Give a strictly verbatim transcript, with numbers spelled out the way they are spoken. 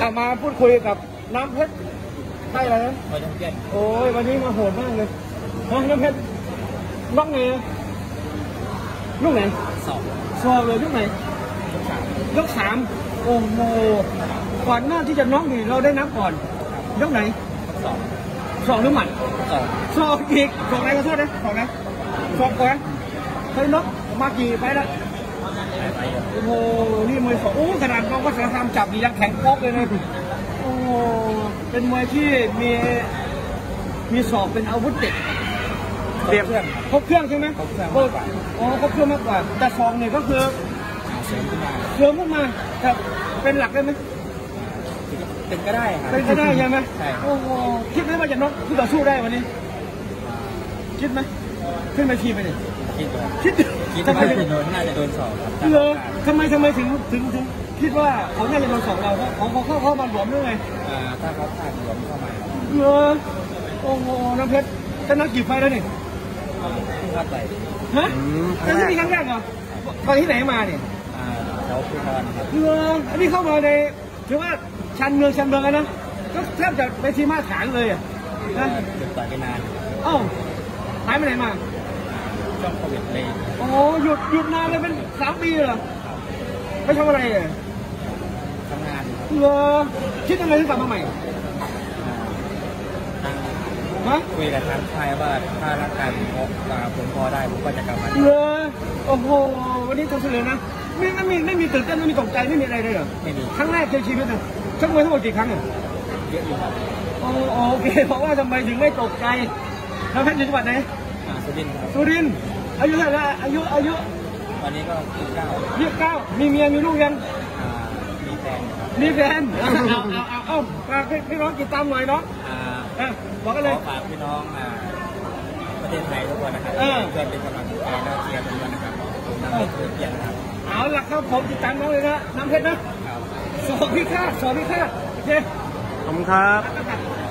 มาพูดคุยกับน้ำเพชรใช่อะไรนะโอ้ยวันนี้มาโหดมากเลยน้ำเพชรน้องไงลูกไหนสอบสอบเลยลูกไหนยกสามโอ้โหก่อนหน้าที่จะน็อกนี่เราได้นับก่อนยกไหนสองสองหรือหมัดสองสองอีกสองไหนขอโทษนะสองไหนสองก่อนเคยน็อกมากี่ไปแล้วโอ้โหนี่มวยสองโอ้ขนาดกองวัฒนธรรมจับนี่ยังแข็งโป๊กเลยนะโอ้เป็นมวยที่มีมีศอกเป็นอาวุธเด็ดเปรียบครบเครื่องใช่ไหมครบเครื่องมากกว่าอ๋อครบเครื่องมากกว่าแต่ซองเนี่ยก็คือเสริมขึ้นมาเสริมขึ้นมาแต่เป็นหลักได้ไหมเป็นก็ได้ครับเป็นก็ได้ใช่ไหมใช่โอ้โหคิดไหมว่าจะน็อกคู่ต่อสู้ได้วันนี้คิดไหมขึ้นไปทีไปเนี่ยคิดคิดคิดว่าจะโดนน่าจะโดนสองครับเหรอทำไมทำไมถึงถึงถึงคิดว่าเขาน่าจะโดนสองเราเขาเขาเข้าเข้ามาหลวมด้วยไงอ่าถ้าเขาผ่านหลวมเข้ามาเหรอโอ้โหน้ำเพชรชนะกี่ไฟแล้วเนี่ยขึ้นวัดไปฮะครั้งนี้ครั้งแรกเหรอตอนที่ไหนมาเนี่ยอ่าแถวภูทรครับเหรออันนี้เข้ามาในถือว่าชันเมืองชันเมืองนะก็แทบจะไปที่มาตรฐานเลยอ่ะนะหยุดต่อยไปนานเอ้าหายไปไหนมาช่วงโควิดเลยโอ้หยุดหยุดนานเลยเป็นสามปีเหรอไปทำอะไรอ่ะทำงานเหรอคิดยังไงถึงกลับมาใหม่ฮะคุยกับทางค่ายว่าถ้าร่างกายผมพอผมพอได้ผมก็จะกลับมาเหรอโอ้โหวันนี้ทำเสร็จนะไม่ไม่มีไม่มีตื่นเต้นไม่มีตกใจไม่มีอะไรเลยเหรอไม่มีครั้งแรกในชีวิตนะชักมวยทั้งหมดกี่ครั้งอ่ะเยอะอยู่ครับโอเคเพราะว่าทำไมถึงไม่ตกใจแล้วแพทย์จังหวัดไหนสุรินทร์สุรินทร์อายุเท่าไหร่อายุอายุตอนนี้ก็ยี่สิบเก้ายี่สิบเก้ามีเมียมีลูกยังมีแฟนมีแฟนเอาเอาเอาเอาฝากพี่น้องติดตามหน่อยเนาะบอกกันเลยฝากพี่น้องประเทศไทยทุกคนนะครับเพื่อเป็นกำลังใจและเชียร์ทุกคนนะครับน้ำเพชรเกียรติครับเอาล่ะครับผมติดตามน้องเลยนะน้ำเพชรนะสอบพิฆาตสอบพิฆาตโอเคขอบคุณครับ